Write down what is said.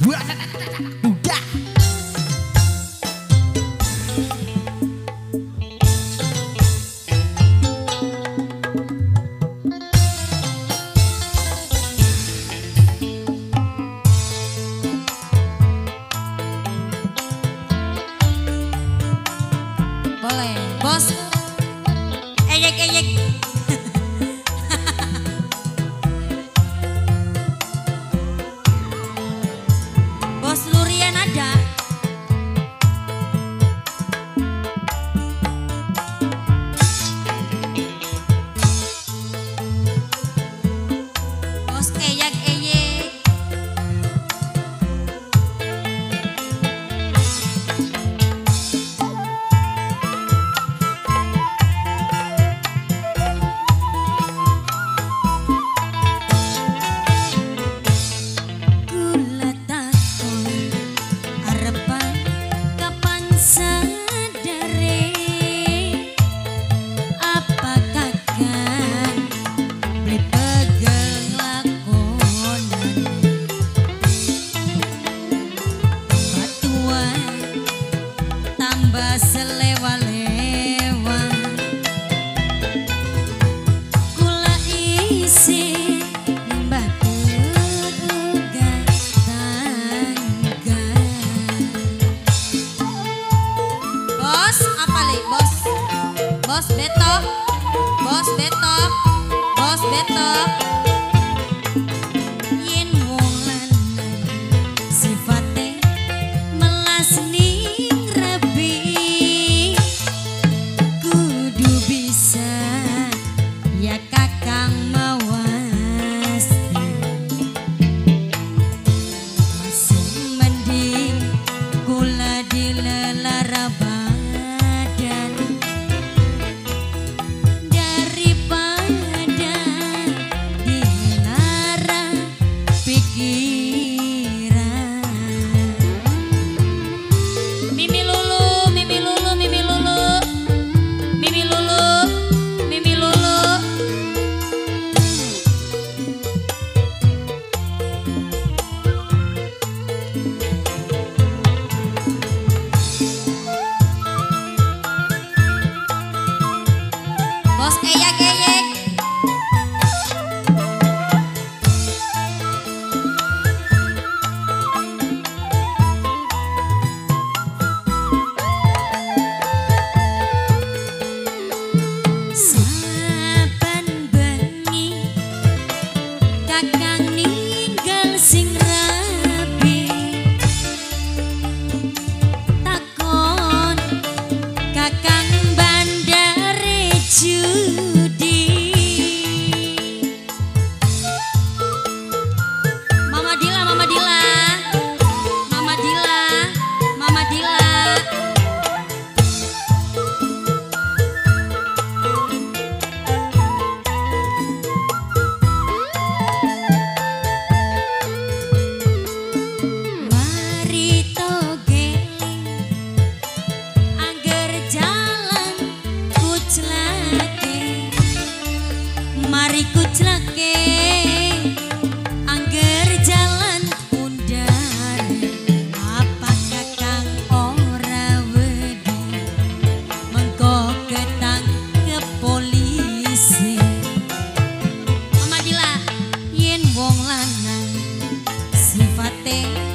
Udah. Boleh, bos. Eyek. Bos Lurian ada. Bos eyek. Selewa-lewa kula isi nimbah uga tangga. Bos apa li bos? Bos betok. Yen wong lanang sifate melas ning rabi kudu bisa ya kakang mawas masih mending kula dilelara badan daripada dilara pikiran. Mimi lulu. Bos eyek. Saben bengi kakang ninggal sing rabi takon kakang bandare judi. Mama Dila. Mari togeling angger jalan kuclake. Mari kuclake angger jalan undar. Apa kakang ora wedi mengko ketang ke polisi. Mama Dila, yen wong lanang sifate